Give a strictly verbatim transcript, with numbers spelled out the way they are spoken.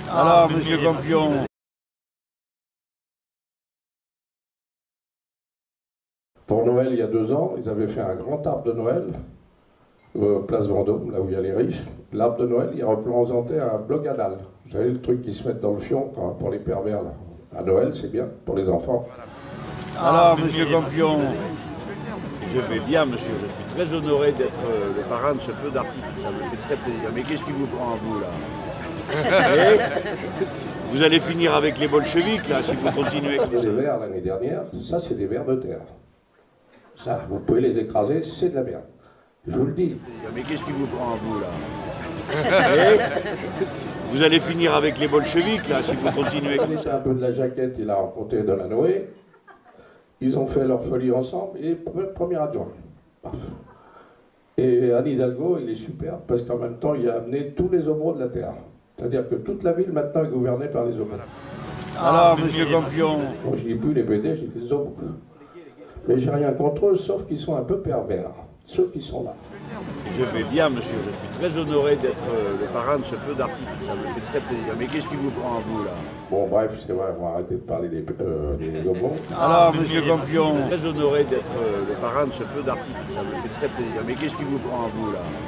Alors, monsieur Campion. Pour Noël, il y a deux ans, ils avaient fait un grand arbre de Noël, euh, place Vendôme, là où il y a les riches. L'arbre de Noël, il représentait un bloc anal. Vous savez, le truc qui se met dans le fion quand- pour les pervers, là. À Noël, c'est bien, pour les enfants. Alors, monsieur Campion. Je vais bien, monsieur. Je suis très honoré d'être euh, le parrain de ce feu d'artifice. Ça me fait très plaisir. Mais qu'est-ce qui vous prend à vous, là? Et vous allez finir avec les bolcheviks, là, si vous continuez comme ça. Les vers l'année dernière, ça, c'est des vers de terre. Ça, vous pouvez les écraser, c'est de la merde. Je vous le dis. Mais qu'est-ce qui vous prend à vous, là? Et vous allez finir avec les bolcheviks, là, si vous continuez comme Il ça. un peu de la jaquette, il a rencontré de la Noé. Ils ont fait leur folie ensemble et premier adjoint. Paf. Et Anne Hidalgo, il est super parce qu'en même temps, il a amené tous les homos de la terre. C'est-à-dire que toute la ville maintenant est gouvernée par les homos. Alors, monsieur Campion. Bon, je dis plus les B D, je dis les homos. Mais j'ai rien contre eux, sauf qu'ils sont un peu pervers, ceux qui sont là. Je vais bien, monsieur. Je suis très honoré d'être euh, le parrain de ce feu d'artifice. Ça me fait très plaisir. Mais qu'est-ce qui vous prend à vous, là? Bon, bref, c'est vrai, on va arrêter de parler des, euh, des homos. Alors, monsieur Campion. Je suis très honoré d'être euh, le parrain de ce feu d'artifice. Ça me fait très plaisir. Mais qu'est-ce qui vous prend à vous, là?